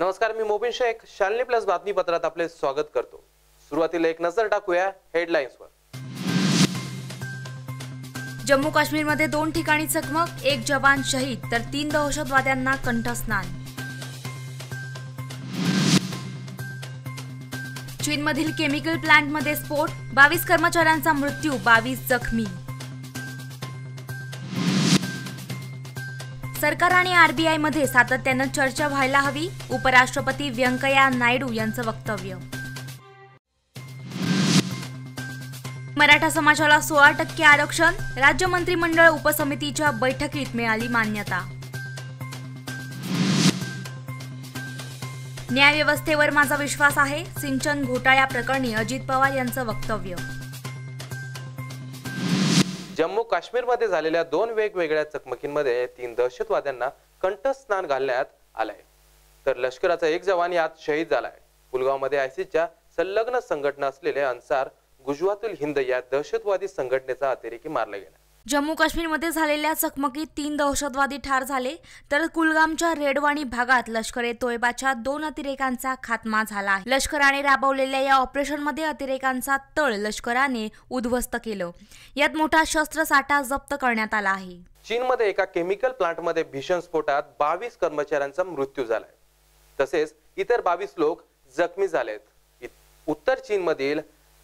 नमस्कार, मी मोबिन शेख. शालिनी प्लस बातमीपत्रात आपले स्वागत करतो. सुरुवातीला एक नजर टाकूया हेडलाईन्सवर. जम्मू काश्मीरमध्ये 2 ठिकाणी चकमक, 1 जवान शहीद तर 3 दहशतवाद्यांना कंठस्नान. चीनमधील केमिकल प्लांटमध्ये स्फोट, 22 कर्मचाऱ्यांचा मृत्यू, 22 जखमी. सरकार आणि आरबीआय मध्ये सातत्यानं चर्चा व्हायला हवी, उपराष्ट्रपती व्यंकय्या नायडू यांचं वक्तव्य. मराठा समाजाला 16% आरक्षण, राज्य मंत्रिमंडळ उपसमितीच्या बैठकीत मिळाली मान्यता. न्यायव्यवस्थेवर माझा विश्वास आहे, सिंचन घोटाळ्याप्रकरणी अजित पवार यांचं वक्तव्य. जम्मू काश्मीरमध्ये झालेल्या 2 वेगवेगळ्या चकमकींमध्ये 3 दहशतवाद्यांना कंठस्नान घालण्यात आलंय, तर लष्कराचा 1 जवान यात शहीद झालाय. पुलगावमध्ये आयसिसच्या संलग्न संघटना असलेले अन्सार गुजवातुल हिंद या दहशतवादी संघटनेचा अतिरेकी मारला गेला. जम्मू काश्मीरमध्ये झालेल्या चकमकीत 3 दहशतवादी ठार झाले, तर कुलगामच्या रेडवाणी भागात लष्कर-ए-तोयबाच्या 2 अतिरेकांचा खात्मा झाला आहे. लष्कराने राबवलेल्या या ऑपरेशनमध्ये अतिरेकांचा तळ लष्कराने उद्ध्वस्त केलं. यात मोठा शस्त्रसाठा जप्त करण्यात आला आहे. चीनमध्ये एका केमिकल प्लांटमध्ये भीषण स्फोटात 22 कर्मचाऱ्यांचा मृत्यू झालाय, तसेच इतर 22 लोक जखमी झालेत. उत्तर चीनमधील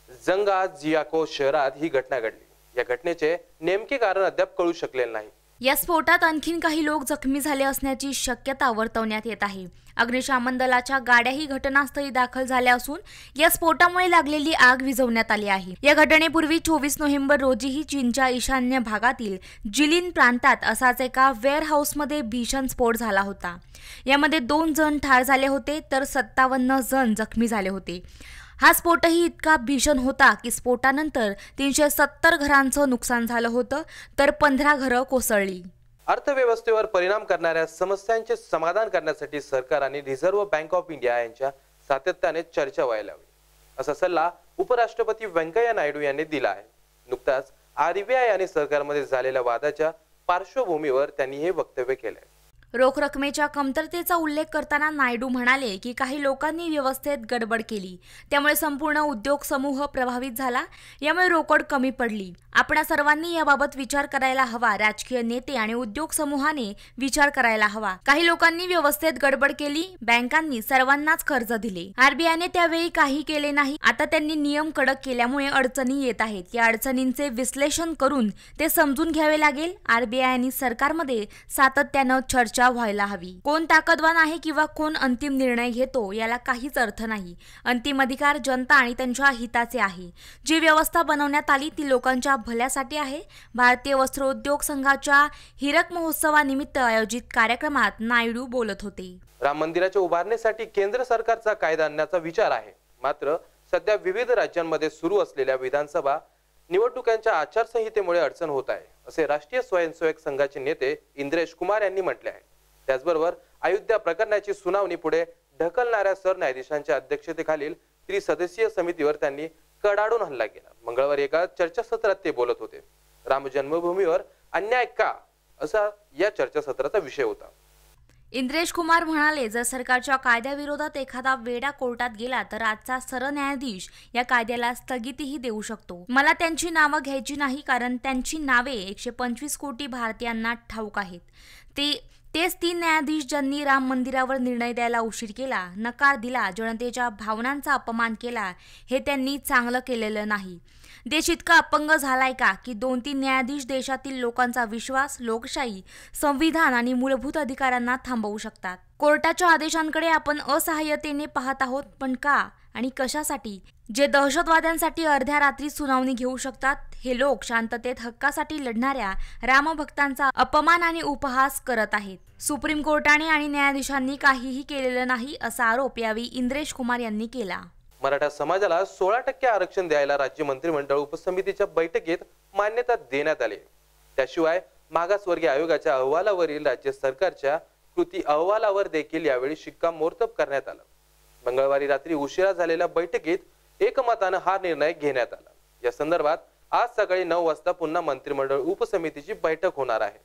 जंगाजियाको शहरात ही घटना घडली. या घटनेचे नेमके कारण अद्याप कळू शकलेले नाही. या स्फोटात आणखीन काही लोक जखमी झाले असण्याची शक्यता वर्तवण्यात येत आहे. अग्निशमन दलाच्या गाड्याही घटनास्थळी दाखल झाल्या असून या स्फोटामुळे लागलेली आग विझवण्यात आली आहे. या घटनेपूर्वी 24 नोव्हेंबर रोजीही चीनच्या ईशान्य भागातील जिलिन प्रांतात असाच एका वेअरहाऊसमध्ये भीषण स्फोट झाला होता. यामध्ये 2 जण ठार झाले होते, तर 57 जण जखमी झाले होते. हा स्फोटही इतका भीषण होता की स्फोटानंतर 370 घरांचं नुकसान झालं होतं, तर 15 घरं कोसळली. अर्थव्यवस्थेवर परिणाम करणाऱ्या समस्यांचे समाधान करण्यासाठी सरकार आणि रिझर्व्ह बँक ऑफ इंडिया यांच्या सातत्याने चर्चा व्हायला हवी, असा सल्ला उपराष्ट्रपती व्यंकय्या नायडू यांनी दिला आहे. नुकताच आरबीआय आणि सरकारमध्ये झालेल्या वादाच्या पार्श्वभूमीवर त्यांनी हे वक्तव्य केलंय. रोख रकमेच्या कमतरतेचा उल्लेख करताना नायडू म्हणाले की काही लोकांनी व्यवस्थेत गडबड केली, त्यामुळे संपूर्ण उद्योग समूह प्रभावित झाला. यामुळे रोकड कमी पडली. आपण सर्वांनी याबाबत विचार करायला हवा. राजकीय नेते आणि उद्योग समूहाने विचार करायला हवा. काही लोकांनी व्यवस्थेत गडबड केली. बँकांनी सर्वांनाच कर्ज दिले. आरबीआयने त्यावेळी काही केले नाही. आता त्यांनी नियम कडक केल्यामुळे अडचणी येत आहेत. या अडचणींचे विश्लेषण करून ते समजून घ्यावे लागेल. आरबीआय आणि सरकारमध्ये सातत्यानं चर्चा व्हायला हवी. कोण ताकदवान आहे किंवा कोण अंतिम निर्णय घेतो याला काहीच अर्थ नाही. अंतिम अधिकार जनता आणि त्यांच्या हिताचे आहे. जी व्यवस्था बनवण्यात आली ती लोकांच्या भल्यासाठी आहे. भारतीय वस्त्रोद्योग संघाच्या हीरक महोत्सवानिमित्त आयोजित कार्यक्रमात नायडू बोलत होते. राम मंदिराच्या उभारणीसाठी केंद्र सरकारचा कायदा आणण्याचा विचार आहे, मात्र सध्या विविध राज्यांमध्ये सुरू असलेल्या विधानसभा निवडणुकांच्या आचारसंहितेमुळे अडचण होत आहे, असे राष्ट्रीय स्वयंसेवक संघाचे नेते इंद्रेश कुमार यांनी म्हटले आहे. त्याचबरोबर अयोध्या प्रकरणाची सुनावणी पुढे ढकलणाऱ्या सरन्यायाधीशांच्या अध्यक्षतेखालील त्रिसदस्यीय समितीवर त्यांनी कडाडून हल्ला केला. मंगळवारी एका चर्चासत्रात ते बोलत होते. राम जन्मभूमीवर अन्याय का, असा या चर्चासत्राचा विषय होता. इंद्रेश कुमार म्हणाले, जर सरकारच्या कायद्याविरोधात एखादा वेडा कोर्टात गेला तर आजचा सरन्यायाधीश या कायद्याला स्थगितीही देऊ शकतो. मला त्यांची नावं घ्यायची नाही, कारण त्यांची नावे 125 कोटी भारतीयांना ठाऊक आहेत. तेच 3 न्यायाधीश ज्यांनी राम मंदिरावर निर्णय द्यायला उशीर केला, नकार दिला, जनतेच्या भावनांचा अपमान केला. हे त्यांनी चांगलं केलेलं नाही. देश इतका अपंग झालाय का की 2-3 न्यायाधीश देशातील लोकांचा विश्वास, लोकशाही, संविधान आणि मूलभूत अधिकारांना थांबवू शकतात. कोर्टाच्या आदेशांकडे आपण असहाय्यतेने पाहत आहोत, पण का आणि कशासाठी? जे दहशतवाद्यांसाठी अर्ध्या रात्री सुनावणी घेऊ शकतात, हे लोक शांततेत हक्कासाठी लढणाऱ्या रामभक्तांचा अपमान आणि उपहास करत आहेत. सुप्रीम कोर्टाने आणि न्यायाधीशांनी काहीही केलेलं नाही, असा आरोप यावेळी इंद्रेश कुमार यांनी केला. मराठा समाजाला 16% आरक्षण द्यायला राज्य मंत्रिमंडळ उपसमितीच्या बैठकीत मान्यता देण्यात आली. त्याशिवाय मागासवर्गीय आयोगाच्या अहवालावरील राज्य सरकारच्या कृती अहवालावर देखील यावेळी शिक्कामोर्तब करण्यात आलं. मंगळवारी रात्री उशिरा झालेल्या बैठकीत एकमताने हा निर्णय घेण्यात आला. या संदर्भात आज सकाळी 9 वाजता पुन्हा मंत्रिमंडळ उपसमितीची बैठक होणार आहे.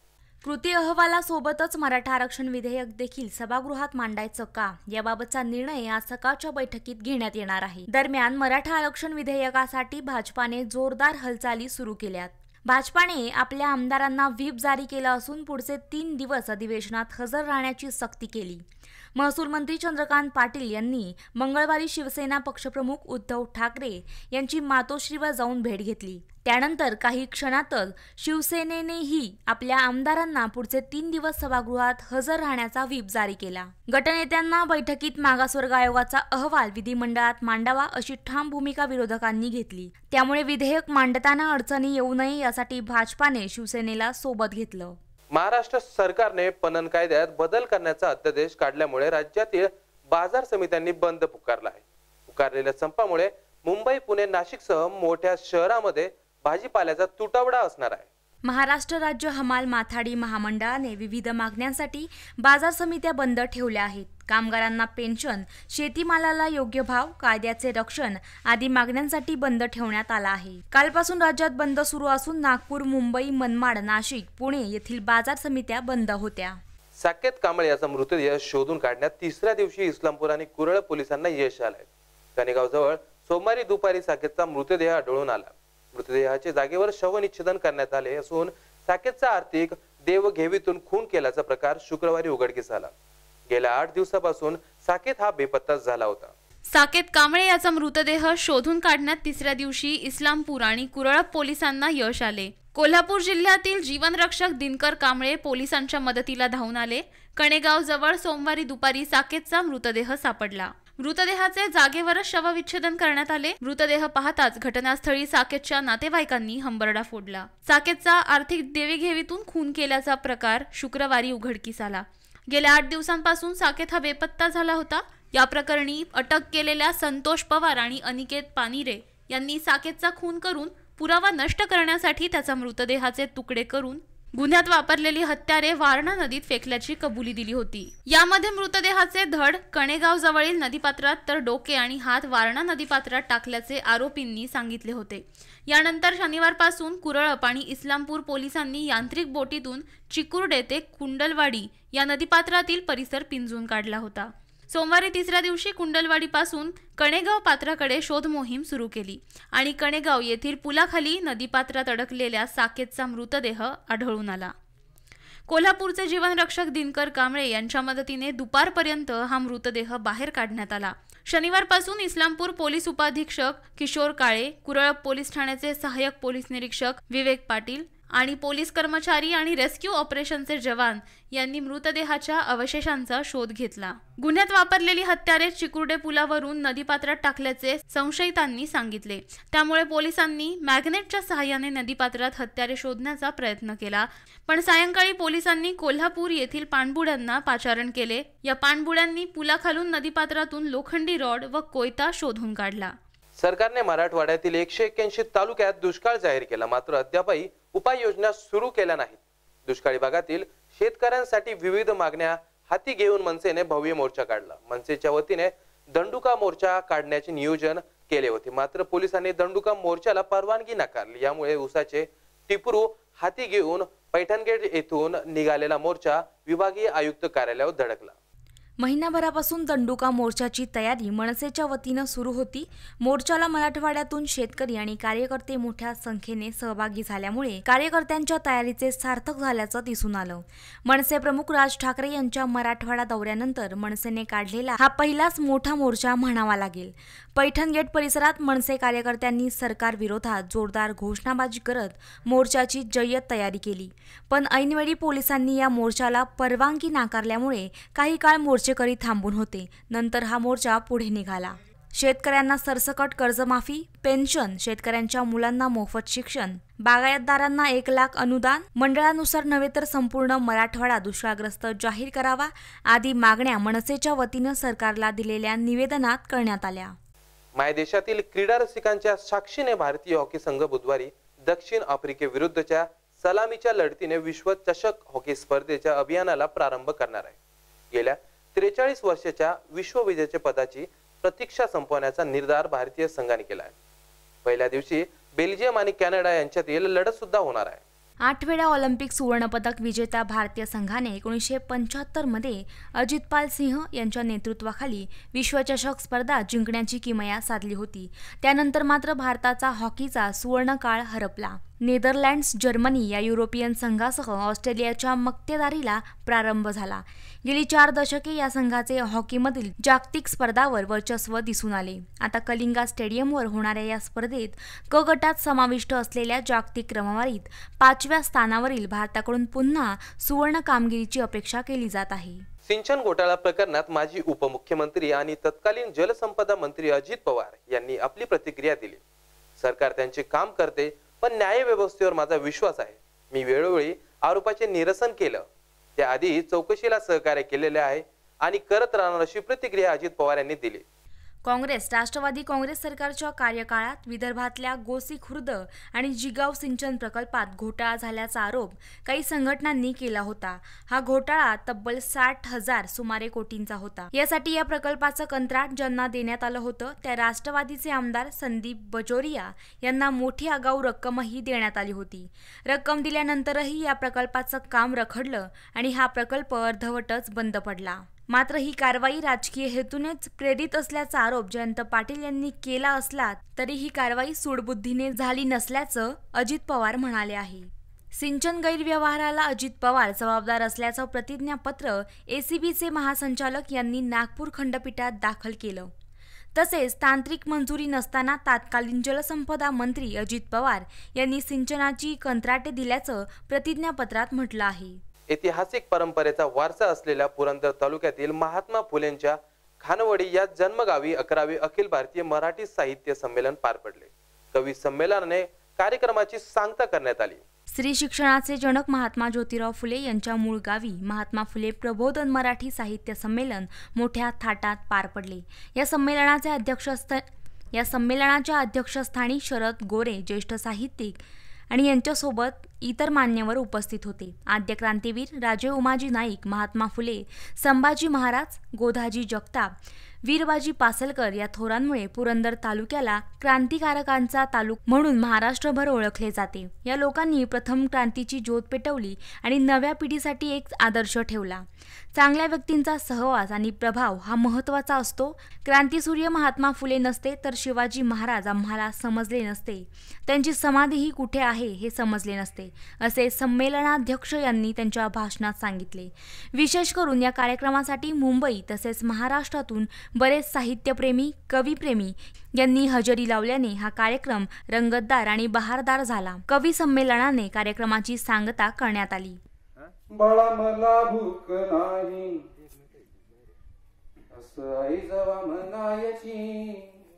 कृती अहवालासोबतच मराठा आरक्षण विधेयक देखील सभागृहात मांडायचं का याबाबतचा निर्णय आज सकाळच्या बैठकीत घेण्यात येणार आहे। दरम्यान मराठा आरक्षण विधेयकासाठी भाजपाने जोरदार हालचाली सुरू केल्यात। भाजपाने आपल्या आमदारांना व्हीप जारी केला असून पुढचे 3 दिवस अधिवेशनात हजर राहण्याची सक्ती केली। महसूल मंत्री चंद्रकांत पाटील यांनी मंगळवारी शिवसेना पक्षप्रमुख उद्धव ठाकरे यांची मातोश्रीवर जाऊन भेट घेतली। त्यानंतर काही क्षणातच शिवसेनेनेही आपल्या आमदारांना पुढचे 3 दिवस सभागृहात हजर राहण्याचा व्हीप जारी केला। गटनेत्यांना बैठकीत मागासवर्ग आयोगाचा अहवाल विधिमंडळात मांडावा अशी ठाम भूमिका विरोधकांनी घेतली। त्यामुळे विधेयक मांडताना अडचणी येऊ नये यासाठी भाजपाने शिवसेनेला सोबत घेतलं। महाराष्ट्र सरकारने पणन कायद्यात बदल करण्याचा अध्यादेश काढल्यामुळे राज्यातील बाजार समित्यांनी बंद पुकारला आहे। पुकारलेल्या संपामुळे मुंबई, पुणे, नाशिकसह मोठ्या शहरांमध्ये भाजीपाल्याचा तुटवडा असणार आहे। महाराष्ट्र राज्य हमाल माथाडी महामंडळाने विविध मागण्यांसाठी बाजार समित्या बंद ठेवल्या आहेत। कामगारांना पेन्शन, शेतीमालाला योग्य भाव, कायद्याचे रक्षण आदी मागण्यांसाठी बंद ठेवण्यात आला आहे। कालपासून राज्यात बंद सुरू असून नागपूर, मुंबई, मनमाड, नाशिक, पुणे येथील बाजार समित्या बंद होत्या। साकेत कांबळे याचा मृतदेह शोधून काढण्यात तिसऱ्या दिवशी इस्लामपूर आणि कुरळ पोलिसांना यश आलंय। कणेगाव जवळ सोमवारी दुपारी साकेतचा मृतदेह आढळून आला। मृतदेहाचे जागेवर शवनिच्छेदन करण्यात आले असून साकेतचा आर्थिक देवघेवीतून खून केल्याचा प्रकार शुक्रवारी उघडकीस आला। गेल्या 8 दिवसापासून साकेत हा बेपत्ताच झाला होता। साकेत कांबळे याचा मृतदेह शोधून काढण्यात तिसऱ्या दिवशी इस्लामपूर आणि कुरळ पोलिसांना यश आले। कोल्हापूर जिल्ह्यातील जीवनरक्षक दिनकर कांबळे पोलिसांच्या मदतीला धावून आले। कणेगाव जवळ सोमवारी दुपारी साकेतचा मृतदेह सापडला। मृतदेहाचे जागेवरच शवविच्छेदन करण्यात आले। मृतदेह पाहताच घटनास्थळी साकेतच्या नातेवाईकांनी हंबरडा फोडला। साकेतचा आर्थिक देवेघेवीतून खून केल्याचा प्रकार शुक्रवारी उघडकीस आला। गेल्या 8 दिवसांपासून साकेत हा बेपत्ता झाला होता। या प्रकरणी अटक केलेल्या संतोष पवार आणि अनिकेत पानिरे यांनी साकेतचा खून करून पुरावा नष्ट करण्यासाठी त्याचा मृतदेहाचे तुकडे करून गुन्ह्यात वापरलेली हत्यारे वारणा नदीत फेकल्याची कबुली दिली होती। यामध्ये मृतदेहाचे धड कणेगाव जवळील नदीपात्रात तर डोके आणि हात वारणा नदीपात्रात टाकल्याचे आरोपींनी सांगितले होते। यानंतर शनिवारपासून कुरळप आणि इस्लामपूर पोलिसांनी यांत्रिक बोटीतून चिकुर्डे ते कुंडलवाडी या नदीपात्रातील परिसर पिंजून काढला होता। सोमवारी तिसऱ्या दिवशी कुंडलवाडीपासून कणेगाव पात्राकडे शोध मोहीम सुरू केली आणि कणेगाव येथील पुलाखाली नदीपात्रात अडकलेल्या साकेतचा मृतदेह आढळून आला। कोल्हापूरचे जीवनरक्षक दिनकर कांबळे यांच्या मदतीने दुपारपर्यंत हा मृतदेह बाहेर काढण्यात आला। शनिवारपासून इस्लामपूर पोलीस उपाधीक्षक किशोर काळे, कुरळप पोलीस ठाण्याचे सहाय्यक पोलीस निरीक्षक विवेक पाटील आणि पोलीस कर्मचारी आणि रेस्क्यू ऑपरेशनचे जवान यांनी मृतदेहाच्या अवशेषांचा शोध घेतला। गुन्ह्यात वापरलेली हत्यारे चिकुर्डे पुलावरून नदीपात्रात टाकल्याचे संशयितांनी सांगितले। त्यामुळे पोलिसांनी मॅग्नेटच्या सहाय्याने नदीपात्रात हत्यारे शोधण्याचा प्रयत्न केला, पण सायंकाळी पोलिसांनी कोल्हापूर येथील पाणबुड्यांना पाचारण केले। या पाणबुड्यांनी पुलाखालून नदीपात्रातून लोखंडी रॉड व कोयता शोधून काढला। सरकारने मराठवाड्यातील 181 तालुक्यात दुष्काळ जाहीर केला, मात्र अद्यापही उपाययोजना सुरू केल्या नाहीत। दुष्काळी भागातील शेतकऱ्यांसाठी विविध मागण्या हाती घेऊन मनसेने भव्य मोर्चा काढला। मनसेच्या वतीने दंडुका मोर्चा काढण्याचे नियोजन केले होते, मात्र पोलिसांनी दंडुका मोर्चाला परवानगी नाकारली। यामुळे उसाचे टिपरू हाती घेऊन पैठणगेट येथून निघालेला मोर्चा विभागीय आयुक्त कार्यालयावर धडकला। महिनाभरापासून दंडुका मोर्चाची तयारी मनसेच्या वतीनं सुरू होती। मोर्चाला मराठवाड्यातून शेतकरी आणि कार्यकर्ते मोठ्या संख्येने सहभागी झाल्यामुळे कार्यकर्त्यांच्या तयारीचे सार्थक झाल्याचं दिसून आलं। मनसे प्रमुख राज ठाकरे यांच्या मराठवाडा दौऱ्यानंतर मनसेने काढलेला हा पहिलाच मोठा मोर्चा म्हणावा लागेल। पैठणगेट परिसरात मनसे कार्यकर्त्यांनी सरकार विरोधात जोरदार घोषणाबाजी करत मोर्चाची जय्यत तयारी केली, पण ऐनवेळी पोलिसांनी या मोर्चाला परवानगी नाकारल्यामुळे काही काळ मोर्चेकरी थांबून होते। नंतर हा मोर्चा पुढे निघाला। शेतकऱ्यांना सरसकट कर्जमाफी, पेन्शन, शेतकऱ्यांच्या मुलांना मोफत शिक्षण, बागायतदारांना 1 लाख अनुदान, मंडळानुसार नव्हे तर संपूर्ण मराठवाडा दुष्काळग्रस्त जाहीर करावा आदी मागण्या मनसेच्या वतीनं सरकारला दिलेल्या निवेदनात करण्यात आल्या। मायदेशातील क्रीडा रसिकांच्या साक्षीने भारतीय हॉकी संघ बुधवारी दक्षिण आफ्रिकेविरुद्धच्या सलामीच्या लढतीने विश्वचषक हॉकी स्पर्धेच्या अभियानाला प्रारंभ करणार आहे। गेल्या 43 वर्षाच्या विश्वविजेतेपदाची प्रतीक्षा संपवण्याचा निर्धार भारतीय संघाने केला आहे। पहिल्या दिवशी बेल्जियम आणि कॅनडा यांच्यातील लढत सुद्धा होणार आहे। 8 वेळा ऑलिम्पिक सुवर्णपदक विजेत्या भारतीय संघाने 1975 मध्ये अजितपाल सिंह यांच्या नेतृत्वाखाली विश्वचषक स्पर्धा जिंकण्याची किमया साधली होती. त्यानंतर मात्र भारताचा हॉकीचा सुवर्ण काळ हरपला. नेदरलँड्स, जर्मनी या युरोपियन संघासह ऑस्ट्रेलियाच्या मक्तेदारीला प्रारंभ झाला. गेली 4 दशके या संघाचे हॉकीमधील जागतिक स्पर्धांवर वर्चस्व दिसून आले. आता कलिंगा स्टेडियमवर होणाऱ्या या स्पर्धेत क गटात समाविष्ट असलेल्या जागतिक क्रमवारीत 5व्या स्थानावरील भारताकडून पुन्हा सुवर्ण कामगिरीची अपेक्षा केली जात आहे. सिंचन घोटाळा प्रकरणात माजी उपमुख्यमंत्री आणि तत्कालीन जलसंपदा मंत्री अजित पवार यांनी आपली प्रतिक्रिया दिली. सरकार त्यांचे काम करते, पण न्यायव्यवस्थेवर माझा विश्वास आहे. मी वेळोवेळी आरोपाचे निरसन केलं, त्याआधी चौकशीला सहकार्य केलेले आहे आणि करत राहणार अशी प्रतिक्रिया अजित पवार यांनी दिली. काँग्रेस राष्ट्रवादी काँग्रेस सरकारच्या कार्यकाळात विदर्भातल्या गोसी खुर्द आणि जिगाव सिंचन प्रकल्पात घोटाळा झाल्याचा आरोप काही संघटनांनी केला होता. हा घोटाळा तब्बल 60,000 सुमारे कोटींचा होता. यासाठी या प्रकल्पाचं कंत्राट ज्यांना देण्यात आलं होतं त्या राष्ट्रवादीचे आमदार संदीप बजोरिया यांना मोठी आगाऊ रक्कमही देण्यात आली होती. रक्कम दिल्यानंतरही या प्रकल्पाचं काम रखडलं आणि हा प्रकल्प अर्धवटच बंद पडला. मात्र ही कारवाई राजकीय हेतूनेच प्रेरित असल्याचा आरोप जयंत पाटील यांनी केला असला तरी ही कारवाई सूडबुद्धीने झाली नसल्याचं अजित पवार म्हणाले आहे. सिंचन गैरव्यवहाराला अजित पवार जबाबदार असल्याचं प्रतिज्ञापत्र एसीबीचे महासंचालक यांनी नागपूर खंडपीठात दाखल केलं. तसेच तांत्रिक मंजुरी नसताना तत्कालीन जलसंपदा मंत्री अजित पवार यांनी सिंचनाची कंत्राटे दिल्याचं प्रतिज्ञापत्रात म्हटलं आहे. ऐतिहासिक परंपरेचा वारसा असलेल्या पुरंदर तालुक्यातील महात्मा फुलेंच्या खानवडी या जन्मगावी 11वे अखिल भारतीय मराठी साहित्य संमेलन पार पडले. कवी संमेलनाने कार्यक्रमाची सांगता करण्यात आली. स्त्री शिक्षणाचे जनक महात्मा ज्योतिराव फुले यांच्या मूळ गावी महात्मा फुले प्रबोधन मराठी साहित्य संमेलन मोठ्या थाटात पार पडले. या संमेलनाच्या अध्यक्षस्थानी शरद गोरे ज्येष्ठ साहित्यिक आणि यांच्यासोबत इतर मान्यवर उपस्थित होते. आद्य क्रांतीवीर राजे उमाजी नाईक, महात्मा फुले, संभाजी महाराज, गोधाजी जगताप, वीरबाजी पासलकर या थोरांमुळे पुरंदर तालुक्याला क्रांतिकारकांचा तालुका म्हणून महाराष्ट्रभर ओळखले जाते. या लोकांनी प्रथम क्रांतीची ज्योत पेटवली आणि नव्या पिढीसाठी एक आदर्श ठेवला. चांगल्या व्यक्तींचा सहवास आणि प्रभाव हा महत्त्वाचा असतो. क्रांतीसूर्य महात्मा फुले नसते तर शिवाजी महाराज आम्हाला समजले नसते, त्यांची समाधीही कुठे आहे हे समजले नसते, असे संमेलनाध्यक्ष यांनी त्यांच्या भाषणात सांगितले. विशेष करून या कार्यक्रमासाठी मुंबई तसेच महाराष्ट्रातून बरेच साहित्यप्रेमी, कवीप्रेमी यांनी हजेरी लावल्याने हा कार्यक्रम रंगतदार आणि बहारदार झाला. कवी संमेलनाने कार्यक्रमाची सांगता करण्यात आली. बाळा मला भूक नाही असं आई जवा म्हणायची,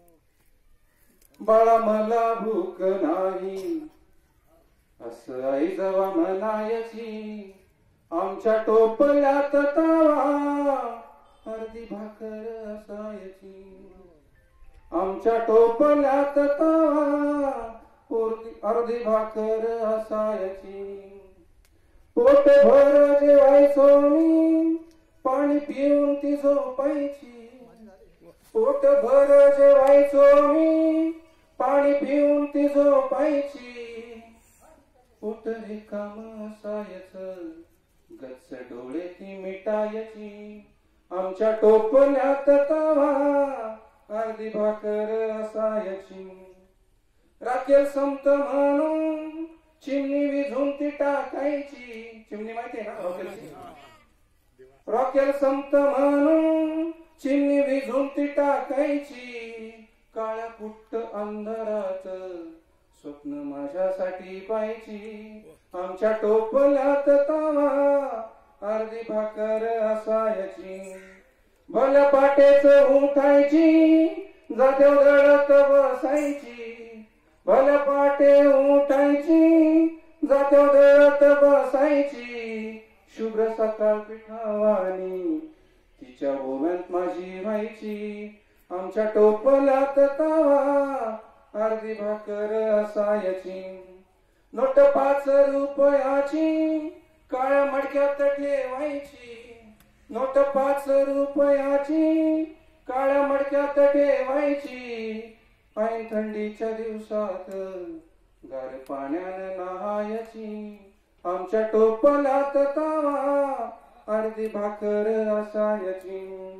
बाळा मला भूक नाही असं आई जवा म्हणायची. आमच्या टोपल्यात तवा अर्धी भाकर असायची, आमच्या टोपल्यात तवा अर्धी भाकर असायची. पोट भर जेवायचो मी पाणी पिऊन ती झोपायची, पोट भर जेवायचो मी पाणी पिऊन ती झोपायची. पोट रिकाम असायचं गच्च डोळे ती मिटायची. आमच्या टोपल्यात तवा अर्धी भाकर असायची. राखेल संत म्हणून चिमणी विझून ती टाकायची. चिमणी माहिती आहे ना रॉकेल संत म्हणून चिमणी विझून ती टाकायची. काळ्या पुट्ट अंधारात स्वप्न माझ्यासाठी पाहायची. आमच्या टोपल्यात तवा अर्धी भाकर असायची. भल्या पाटेच उठायची जात्यावर दळत बसायची, भल्या पाटे उठायची जात्यावर दळत बसायची. शुभ्र सकाळ पिठावानी तिच्या ओव्यात माझी व्हायची. आमच्या टोपल्यात तवा अर्धी भाकर असायची. नोट 5 रुपयाची काळ्या मडक्यात ठेवायची, नोट 5 रुपयाची काळ्या मडक्यात ठेवायची. ऐन थंडीच्या दिवसात गार पाण्यानं नहायची. आमच्या टोपल्यात तावा अर्धी भाकर असायची.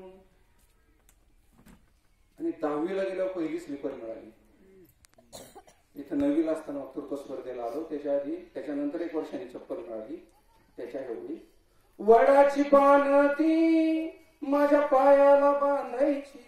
आणि 10वीला गेल्यावर पहिली स्लीपर मिळाली. इथं 9वीला असताना वक्तृत्व स्पर्धेला आलो. त्याच्यानंतर 1 वर्षांनी चप्पल मिळाली. त्याच्या एवढी वडाची पानं ती माझ्या पायाला बांधायची.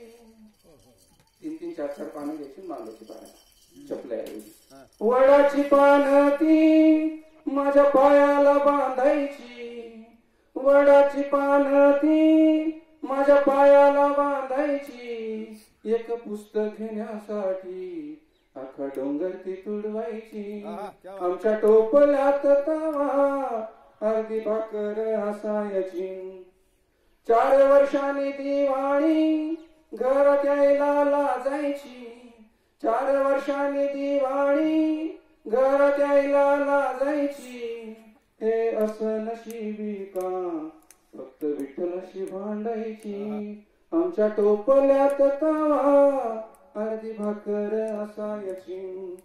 3-3, 4-4 पानं घ्यायची बांधायची पायाला चपल्याऐवजी. वडाची पानं ती माझ्या पायाला बांधायची. वडाची पानं ती माझ्या पायाला बांधायची. एक पुस्तक घेण्यासाठी अख्खा डोंगर ती तुडवायची. आमच्या टोपल्यात तावा अर्धी भाकर असायची. 4 वर्षांनी दिवाळी घरात यायला लाजायची. 4 वर्षांनी दिवाळी घरात यायला लाजायची. हे असं नशिबी का फक्त विठ्ठलाशी भांडायची. आमच्या टोपल्यात तावा अर्धी भाकर असायची.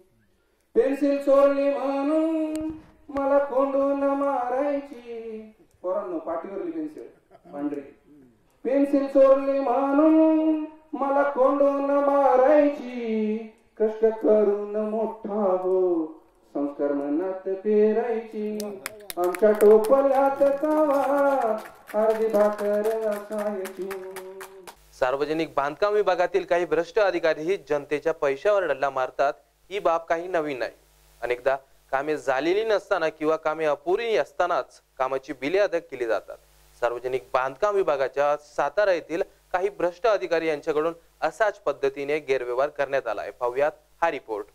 पेन्सिल चोरली म्हणून मला कोंडून मारायची. पोरांनो, पाठीवरली पेन्सिल पांढरी. पेन्सिल चोरली म्हणून मला कोंडून मारायची. कष्ट करून मोठा हो संस्कार मनात पेरायची. आमच्या टोपल्यात तावा अर्धी भाकर असायची. सार्वजनिक बांधकाम विभागातील काही भ्रष्ट अधिकारीही जनतेच्या पैशावर डल्ला मारतात. ही बाब काही नवीन नाही. अनेकदा कामे झालेली नसताना किंवा कामे अपुरी असतानाच कामाची बिले अदा केली जातात. सार्वजनिक बांधकाम विभागाच्या सातारा येथील काही भ्रष्ट अधिकारी यांच्याकडून असाच पद्धतीने गैरव्यवहार करण्यात आलाय. पाहुयात हा रिपोर्ट.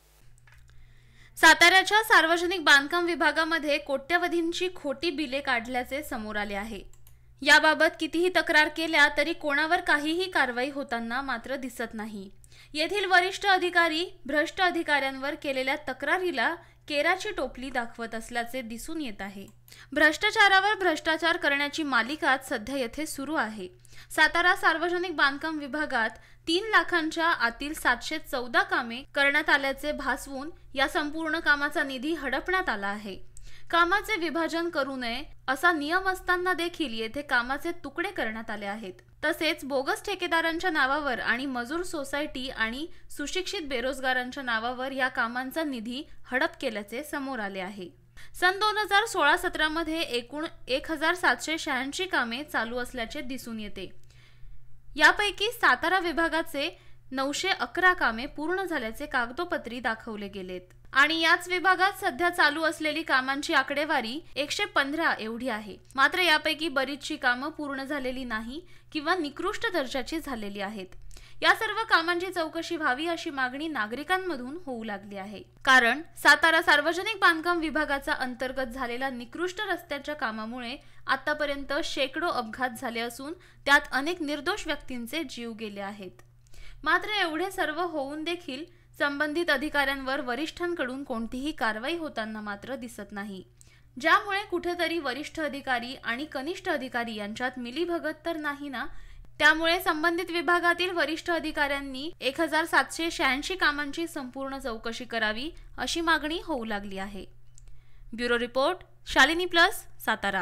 साताऱ्याच्या सार्वजनिक बांधकाम विभागामध्ये कोट्यवधींची खोटी बिले काढल्याचे समोर आले आहे. याबाबत कितीही तक्रार केल्या तरी कोणावर काहीही कारवाई होताना मात्र दिसत नाही. येथील वरिष्ठ अधिकारी भ्रष्ट अधिकाऱ्यांवर केलेल्या तक्रारीला केराची टोपली दाखवत असल्याचे दिसून येत आहे. भ्रष्टाचारावर भ्रष्टाचार करण्याची मालिकाच सध्या येथे सुरू आहे. सातारा सार्वजनिक बांधकाम विभागात 3 लाखांच्या आतील 714 कामे करण्यात आल्याचे भासवून या संपूर्ण कामाचा निधी हडपण्यात आला आहे. कामाचे विभाजन करू नये असा नियम असताना देखील येथे कामाचे तुकडे करण्यात आले आहेत. तसेच बोगस ठेकेदारांच्या नावावर आणि मजूर सोसायटी आणि सुशिक्षित बेरोजगारांच्या नावावर या कामांचा निधी हडप केल्याचे समोर आले आहे. सन 2016-17 मध्ये एकूण 1786 कामे चालू असल्याचे दिसून येते. यापैकी सातारा विभागाचे 911 कामे पूर्ण झाल्याचे कागदोपत्री दाखवले गेलेत. आणि याच विभागात सध्या चालू असलेली कामांची आकडेवारी 115 एवढी आहे. मात्र यापैकी बरीचशी कामं पूर्ण झालेली नाही किंवा निकृष्ट दर्जाची झालेली आहेत. या सर्व कामांची चौकशी व्हावी अशी मागणी नागरिकांमधून होऊ लागली आहे. कारण सातारा सार्वजनिक बांधकाम विभागाचा अंतर्गत झालेल्या निकृष्ट रस्त्याच्या कामामुळे आतापर्यंत शेकडो अपघात झाले असून त्यात अनेक निर्दोष व्यक्तींचे जीव गेले आहेत. मात्र एवढे सर्व होऊन देखील संबंधित अधिकाऱ्यांवर वरिष्ठांकडून कोणतीही कारवाई होताना मात्र दिसत नाही. ज्यामुळे कुठेतरी वरिष्ठ अधिकारी आणि कनिष्ठ अधिकारी यांच्यात मिलीभगत तर नाही ना. त्यामुळे संबंधित विभागातील वरिष्ठ अधिकाऱ्यांनी 1786 कामांची संपूर्ण चौकशी करावी अशी मागणी होऊ लागली आहे. Bureau report, Shalini plus, Satara.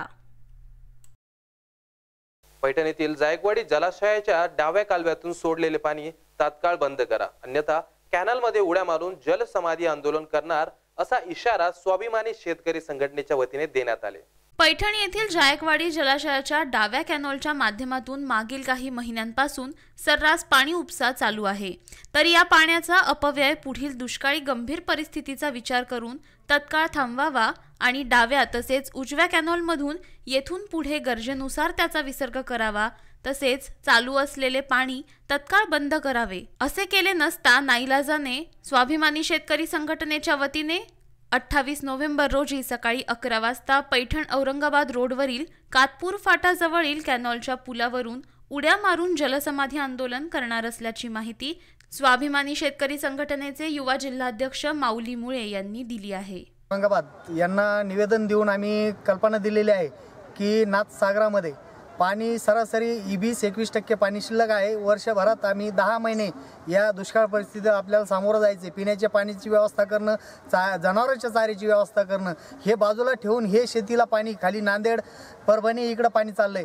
Paithan येथील जायकवाडी जलाशयाच्या डाव्या कालव्यातून सोडलेले पाणी तात्काळ बंद करा, अन्यथा कॅनलमध्ये उड्या मारून जलसमाधी आंदोलन करणार असा इशारा स्वाभिमानी शेतकरी संघटनेच्या वतीने देण्यात आले. पैठण येथील जायकवाडी जलाशयाच्या डाव्या कॅनॉलच्या माध्यमातून मागील काही महिन्यांपासून सर्रास पाणी उपसा चालू आहे. तर या पाण्याचा अपव्यय पुढील दुष्काळी गंभीर परिस्थितीचा विचार करून तत्काळ थांबवावा आणि डाव्या तसेच उजव्या कॅनॉलमधून येथून पुढे गरजेनुसार त्याचा विसर्ग करावा. तसेच चालू असलेले पाणी तत्काळ बंद करावे. असे केले नसता नाईलाजाने स्वाभिमानी शेतकरी संघटनेच्या वतीने 28 नोव्हेंबर रोजी सकाळी 11 वाजता पैठण औरंगाबाद रोडवरील कातपूर फाटाजवळील कॅनॉलच्या पुलावरून उड्या मारून जलसमाधी आंदोलन करणार असल्याची माहिती स्वाभिमानी शेतकरी संघटनेचे युवा जिल्हाध्यक्ष माऊली मुळे यांनी दिली आहे. औरंगाबाद यांना निवेदन देऊन आम्ही कल्पना दिलेली आहे की नाथसागरामध्ये पाणी सरासरी 20-21% पाणी शिल्लक आहे. वर्षभरात आम्ही 10 महिने या दुष्काळ परिस्थितीत आपल्याला सामोरं जायचे. पिण्याच्या पाण्याची व्यवस्था करणं, जनावरांच्या चाऱ्याची व्यवस्था करणं हे बाजूला ठेवून हे शेतीला पाणी खाली नांदेड परभणी इकडं पाणी चाललंय.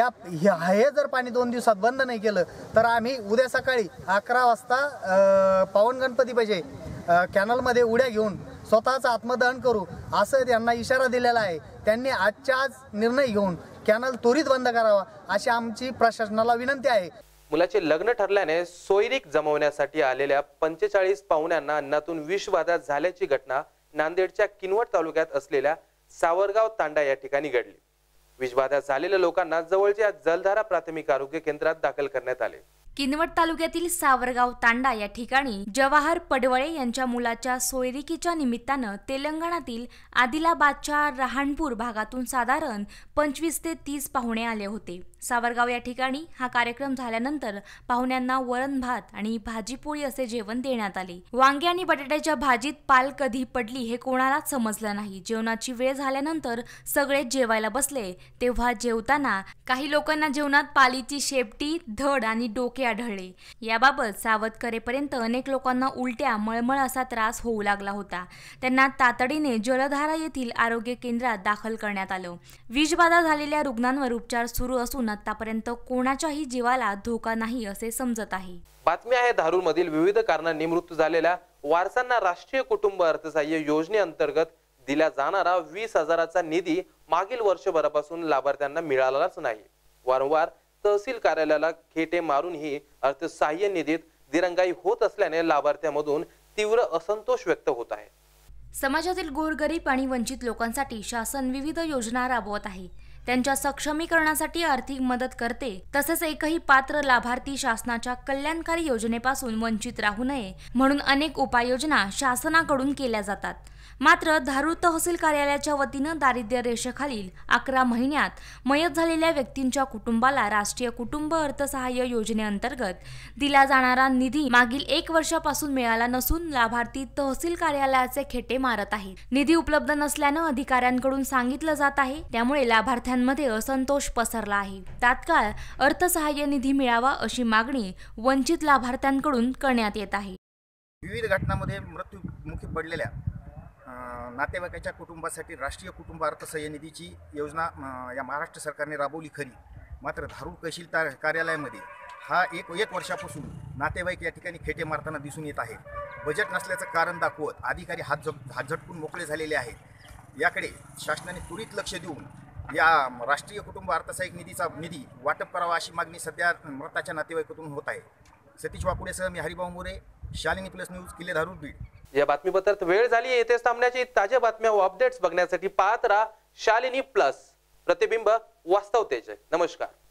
हे जर पाणी 2 दिवसात बंद नाही केलं तर आम्ही उद्या सकाळी 11 वाजता पावन गणपती पाहिजे कॅनलमध्ये उड्या घेऊन स्वतःचं आत्मदहन करू असं त्यांना इशारा दिलेला आहे. त्यांनी आजच्या आज निर्णय घेऊन कॅनल त्वरित बंद करावा अशी आमची प्रशासनाला विनंती आहे. मुलाचे लग्न ठरल्याने सोयरीक जमवण्यासाठी आलेल्या 45 पाहुण्यांना अन्नातून विषबाधा झाल्याची घटना नांदेडच्या किनवट तालुक्यात असलेल्या सावरगाव तांडा या ठिकाणी घडली. विषबाधा झालेल्या लोकांना जवळच्या जलधारा प्राथमिक आरोग्य केंद्रात दाखल करण्यात आले. किनवट तालुक्यातील सावरगाव तांडा या ठिकाणी जवाहर पडवळे यांच्या मुलाच्या सोयरिकीच्या निमित्तानं तेलंगणातील आदिलाबादच्या रहाणपूर भागातून साधारण 25 ते 30 पाहुणे आले होते. सावरगाव या ठिकाणी हा कार्यक्रम झाल्यानंतर पाहुण्यांना वरण भात आणि भाजीपोळी असे जेवण देण्यात आले. वांगे आणि बटाट्याच्या भाजीत पाल कधी पडली हे कोणालाच समजलं नाही. जेवणाची वेळ झाल्यानंतर सगळे जेवायला बसले तेव्हा जेवताना काही लोकांना जेवणात पालीची शेपटी, धड आणि डोके आढळले. याबाबत सावध करेपर्यंत अनेक लोकांना उलट्या, मळमळ असा त्रास होऊ लागला होता. त्यांना तातडीने जलधारा येथील आरोग्य केंद्रात दाखल करण्यात आलं. विषबाधा झालेल्या रुग्णांवर उपचार सुरू असून आतापर्यंत कोणाच्याही जीवाला धोका नाही असे समजत आहे. बातमी आहे धारूरमधील विविध कारणांनी मृत्यू झालेल्या वारसांना राष्ट्रीय कुटुंब अर्थसहाय्य योजनेअंतर्गत दिला जाणारा 20,000चा निधी मागील वर्षभरापासून लाभार्थ्यांना मिळालाच नाही. वारंवार तहसील कार्यालयाला खेटे मारूनही अर्थसहाय्य निधीत दिरंगाई होत असल्याने लाभार्थ्यांमधून तीव्र असंतोष व्यक्त होत आहे. समाजातील गोरगरीब आणि वंचित लोकांसाठी शासन विविध योजना राबवत आहे. त्यांच्या सक्षमीकरणासाठी आर्थिक मदत करते. तसेच एकही पात्र लाभार्थी शासनाच्या कल्याणकारी योजनेपासून वंचित राहू नये म्हणून अनेक उपाययोजना शासनाकडून केल्या जातात. मात्र धारूर तहसील कार्यालयाच्या वतीनं दारिद्र्य रेषेखालील 11 महिन्यात मयत झालेल्या व्यक्तींच्या कुटुंबाला राष्ट्रीय कुटुंब अर्थसहाय्य योजनेअंतर्गत दिला जाणारा निधी मागील 1 वर्षापासून मिळाला नसून लाभार्थी तहसील कार्यालयाचे खेटे मारत आहेत. निधी उपलब्ध नसल्यानं अधिकाऱ्यांकडून सांगितलं जात आहे. त्यामुळे लाभार्थ्यांमध्ये असंतोष पसरला आहे. तात्काळ अर्थसहाय्य निधी मिळावा अशी मागणी वंचित लाभार्थ्यांकडून करण्यात येत आहे. विविध घटनांमध्ये मृत्युमुखी पडलेल्या नातेवाईकाच्या कुटुंबासाठी राष्ट्रीय कुटुंब अर्थसहाय्य निधीची योजना या महाराष्ट्र सरकारने राबवली खरी. मात्र धारूर तहसील कार्यालयामध्ये हा एक वर्षापासून नातेवाईक या ठिकाणी खेटे मारताना दिसून येत आहे. बजेट नसल्याचं कारण दाखवत अधिकारी हात झटकून मोकळे झालेले आहेत. याकडे शासनाने त्वरित लक्ष देऊन या राष्ट्रीय कुटुंब अर्थसहाय्य निधी वाटप करावा अशी मागणी सध्या मृताच्या नातेवाईकातून होत आहे. सतीश वाकुडेसह मी हरिभाऊ मोरे, शालिनी प्लस न्यूज, किल्ले धारूर, बीड. या बातमीपत्रात वेळ झाली आहे. येथेच थांबण्याची. ताज्या बातम्या व अपडेट्स बघण्यासाठी पाहत राहा शालिनी प्लस, प्रतिबिंब वास्तवतेचे. नमस्कार.